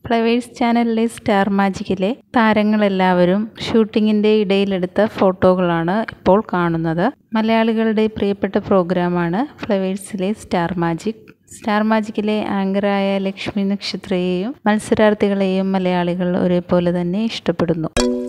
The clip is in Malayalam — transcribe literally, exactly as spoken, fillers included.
ഫ്ലവേഴ്സ് ചാനലിലെ സ്റ്റാർ മാജിക്കിലെ താരങ്ങളെല്ലാവരും ഷൂട്ടിങ്ങിൻ്റെ ഇടയിലെടുത്ത ഫോട്ടോകളാണ് ഇപ്പോൾ കാണുന്നത്. മലയാളികളുടെ പ്രിയപ്പെട്ട പ്രോഗ്രാമാണ് ഫ്ലവേഴ്സിലെ സ്റ്റാർ മാജിക്. സ്റ്റാർ മാജിക്കിലെ ആങ്കറായ ലക്ഷ്മി നക്ഷത്രയെയും മത്സരാർത്ഥികളെയും മലയാളികൾ ഒരേപോലെ തന്നെ ഇഷ്ടപ്പെടുന്നു.